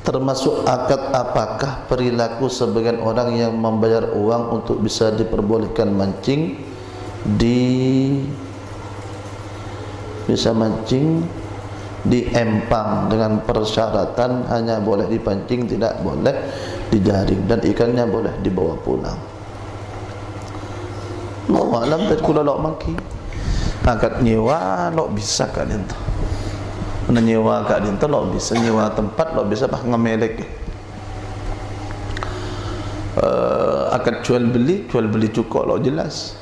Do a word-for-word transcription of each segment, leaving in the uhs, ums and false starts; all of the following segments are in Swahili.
Termasuk akad apakah perilaku sebagian orang yang membayar uang untuk bisa diperbolehkan mancing di bisa mancing di empang dengan persyaratan hanya boleh dipancing, tidak boleh dijaring, dan ikannya boleh dibawa pulang. Allah alam dari kula lok mangki akad nyewa lok bisa kat dinto. Menyewa kat dinto lok bisa nyewa tempat lok bisa bah ngamelek. Uh, akad jual beli jual beli cukup lok jelas.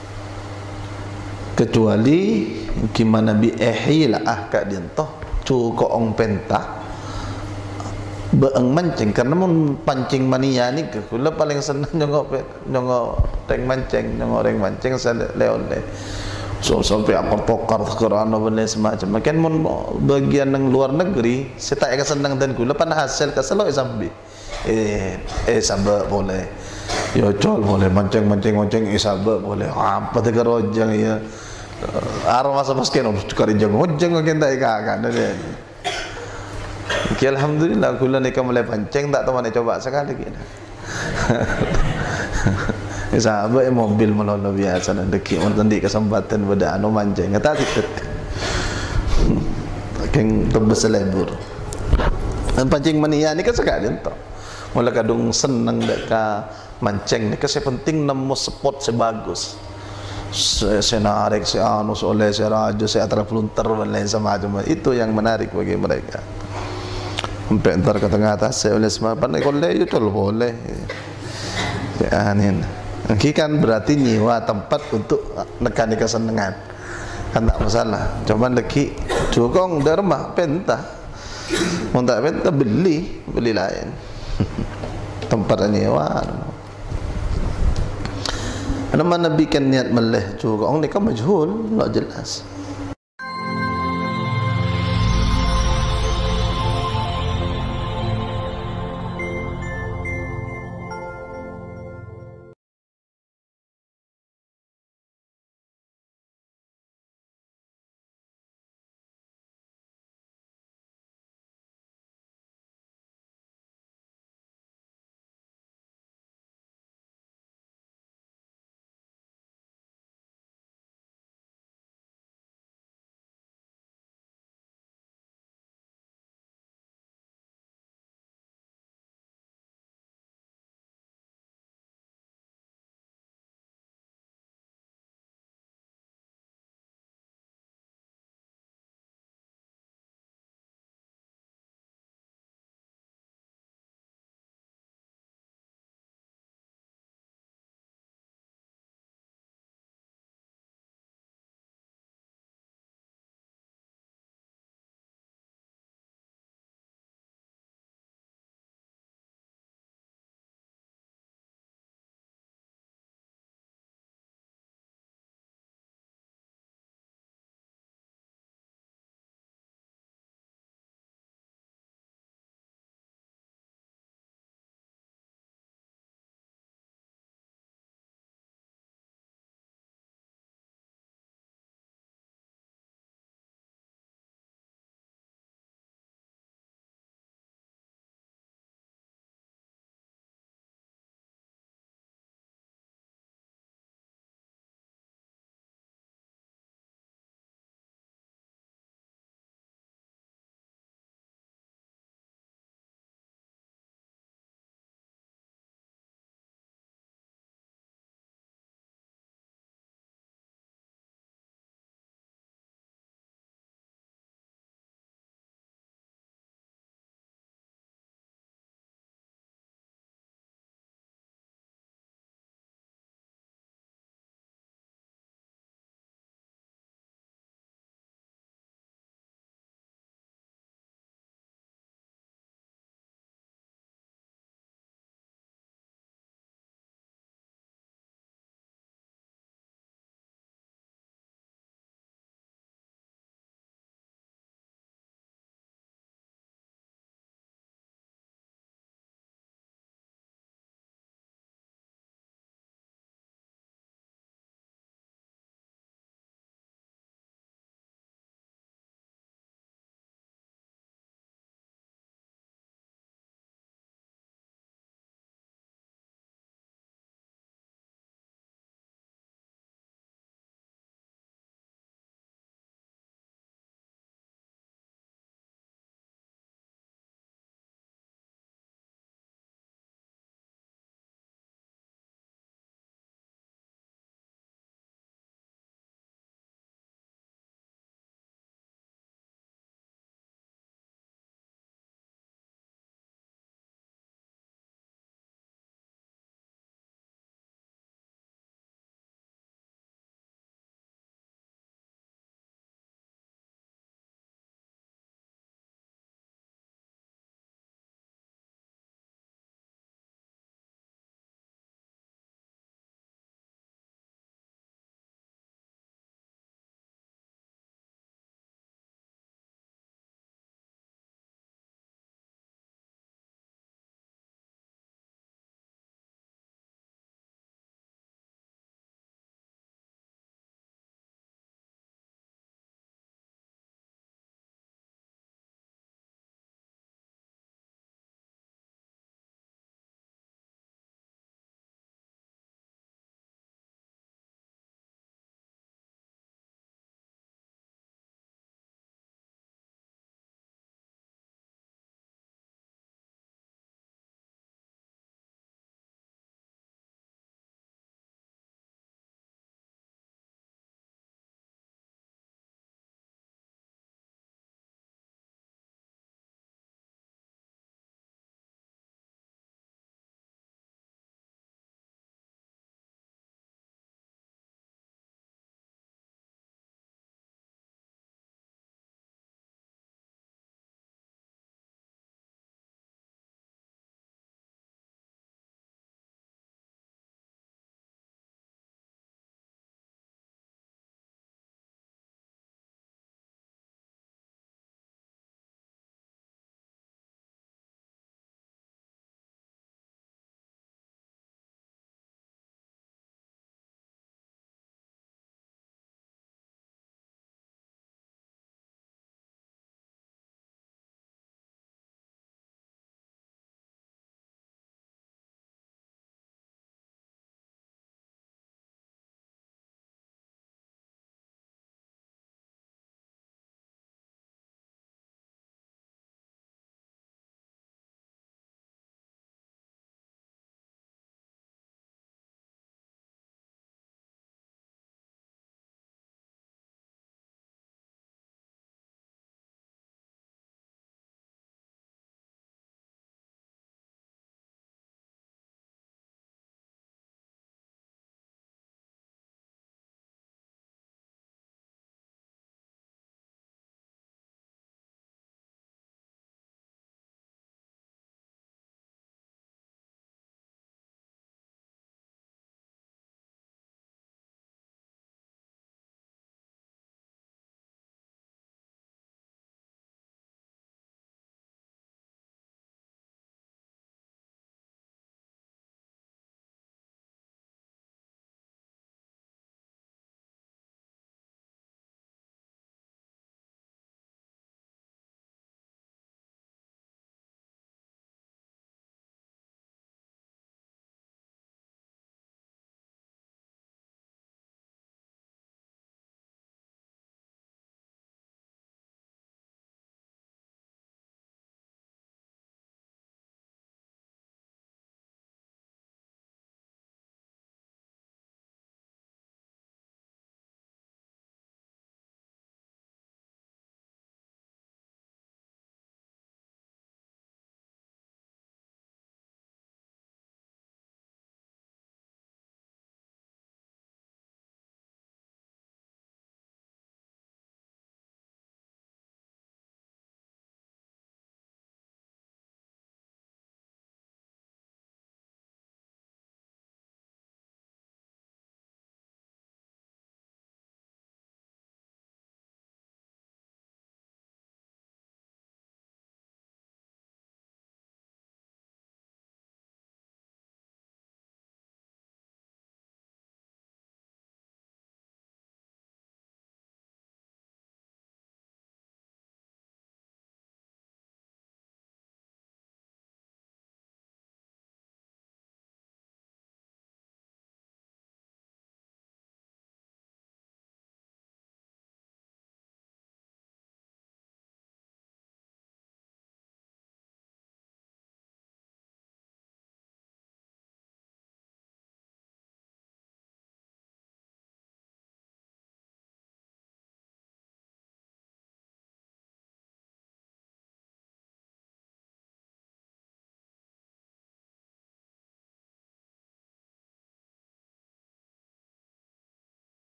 Kecuali gimana bi ehil ah kat dinto cukup ong pentah beeng mancing, karena mun pancing mania ni ke kula paling senang nyongok nyongok reng mancing nyongok reng mancing saya le-le so sampai apa pokar kerana benda semacam makan mun bagian yang luar negeri saya tak senang dan kula pan hasil ka selo sambil eh eh sambil boleh yo col boleh mancing mancing mancing eh sambil boleh apa te kerojang ya aroma sama sken harus karijang hojang makin tak ikak dia. Alhamdulillah kula ni mulai pancing tak tahu mana coba sekali kita. Sahabat mobil melolo biasa dan deki mun tendi kesempatan pada anu mancing kata tiket. Keng tebes lebur. Dan pancing mania ni kan sekali ento. Mula kadung seneng dek ka mancing ni kasi penting nemu spot sebagus. Saya narik, saya anu oleh saya raja, saya antara peluntar dan lain semacam itu yang menarik bagi mereka. Sampai entar ke tengah atas saya oleh semua pandai kolej itu boleh ya anin ini kan berarti nyewa tempat untuk nekani kesenangan kan tak masalah, cuman lagi jokong derma pentah untuk pentah beli beli lain tempat nyewa nama Nabi kan niat meleh jokong ni kan majhul tak jelas.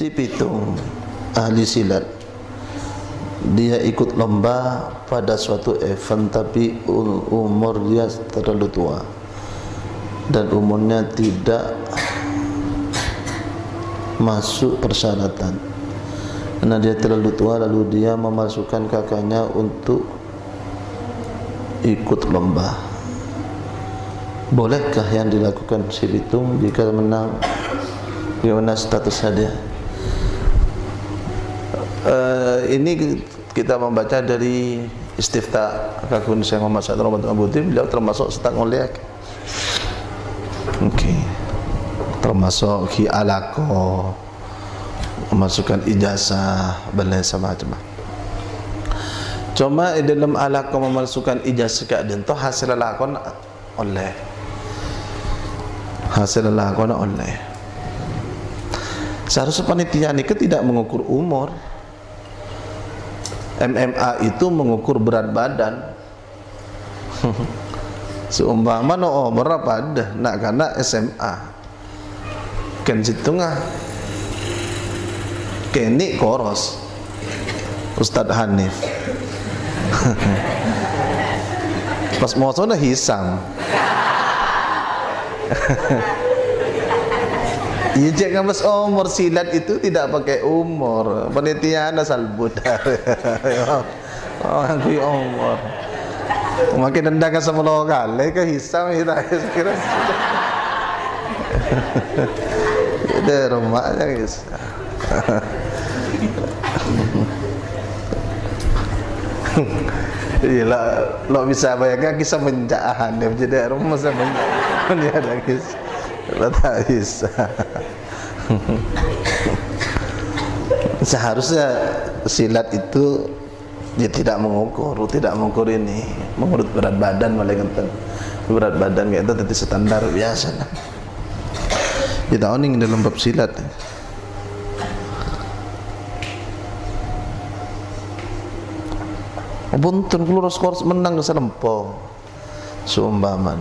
si pitung ahli silat, dia ikut lomba pada suatu event tapi umur dia terlalu tua dan umurnya tidak masuk persyaratan. Karena dia terlalu tua, lalu dia memasukkan kakaknya untuk ikut lomba. Bolehkah yang dilakukan si pitung jika menang? Bagaimana statusnya dia? Uh, ini kita membaca dari Istifta Kakun Syekh Muhammad Sa'ad Ramadan Abuti, beliau termasuk setak ngoliak. Oke, okay. Termasuk ki alako, memasukkan ijazah, dan semacam. Cuma dalam alako memasukkan ijazah ke adento hasil lakon oleh hasil lakon oleh. Seharusnya panitia nikah tidak mengukur umur. M M A itu mengukur berat badan. Seumpama no umur apa ada, nak karena S M A. Kan situ ngah. Kini koros. Ustadz Hanif. Pas mau sana hisam. Iya, cek mas umur silat itu tidak pakai umur. Panitia asal budar. Oh, aku umur. Makin dendang ke sepuluh kali ke hisam kita kira. Itu rumahnya guys. Iya lah, lo bisa bayangkan kisah menjahan dia jadi rumah sama dia ada guys. Lo tak bisa. Seharusnya silat itu dia tidak mengukur, tidak mengukur ini, menurut berat badan malah ngeten. Berat badan kayak itu tadi standar biasa lah. Kita oning dalam bab silat. Buntun keluar skor menang selempong seumpaman.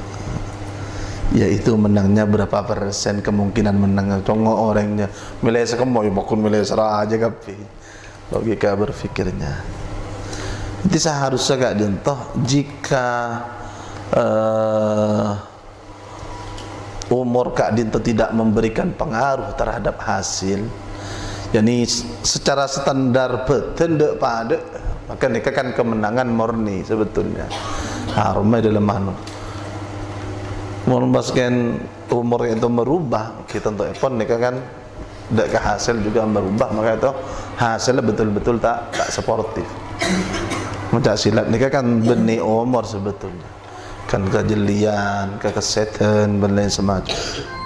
Yaitu menangnya berapa persen kemungkinan menang congo orangnya milih sekemoy maupun milih serah aja kapi logika berfikirnya. Jadi seharusnya gak dientoh jika uh, umur kak dinto tidak memberikan pengaruh terhadap hasil, jadi secara standar betendek pada maka nikah kan kemenangan murni sebetulnya. Harumnya dalam mana membahaskan umur itu merubah kita untuk epon nikah kan tidak ke hasil juga merubah, maka itu hasilnya betul-betul tak tak sportif. Macam silat nikah kan benih umur sebetulnya kan kejelian, kekesehatan dan lain semacam.